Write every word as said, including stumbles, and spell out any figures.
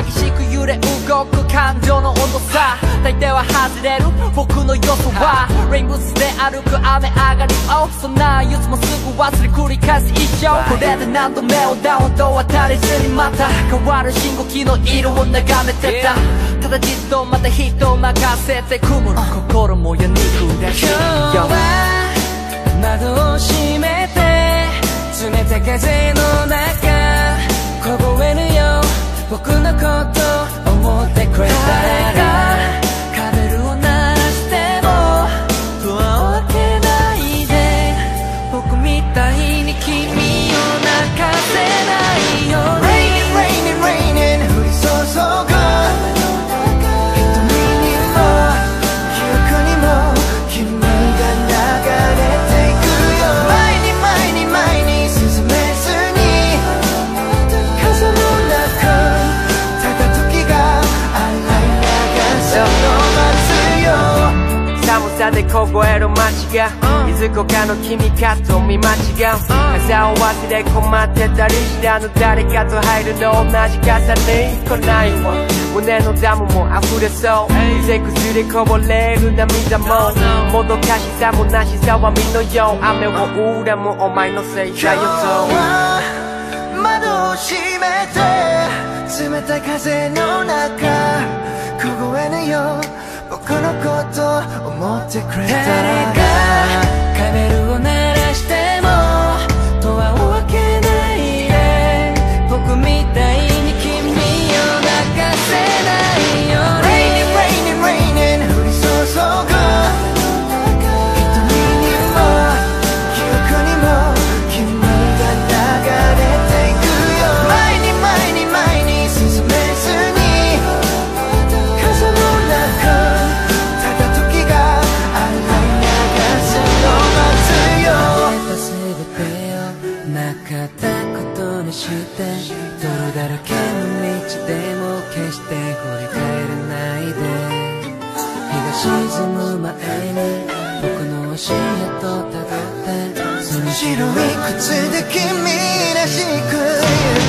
激しく揺れ動く感情の温度差大抵は外れる僕の予想はレインブスで歩く雨上がりをそんな憂鬱もすぐ忘れ繰り返す一生これで何度目をダウンと渡りずにまた変わる信号機の色を眺めてたただじっとまた人を任せて曇る心もやにくらしいよ今日は窓を閉めて冷たい風の中凍えるよ僕のこと思ってくれた誰がカベルを鳴らしてもドアを開けないで僕みたいに君を泣かせないよ Raining, raining, raining 降り注ぐ瞳にも記憶にも君が流れていくよ前に前に前に進めずに風もなくただ時が洗い流すの待つよ寒さで凍える街がいずこかの君かと見間違う傘を忘れ困ってたり知らぬ誰かと入るの同じ傘に来ないわ胸のダムも溢れそう風崩れこぼれる涙ももどかしさもなしさは身のよう雨を恨むお前のせいだよと窓を閉めて冷たい風の中凍えぬよ僕のこと思ってくれた誰がカベルを鳴らしてもドアを開けないで僕みたいに君を泣かせないよ Raining, raining, raining 降り注ぐ瞳にも記憶にも君が流れていくよ前に前に前に進めずに風もなくなかったことにして泥だらけの道でも決して振り返らないで日が沈む前に僕の足跡たどってその白い靴で君らしく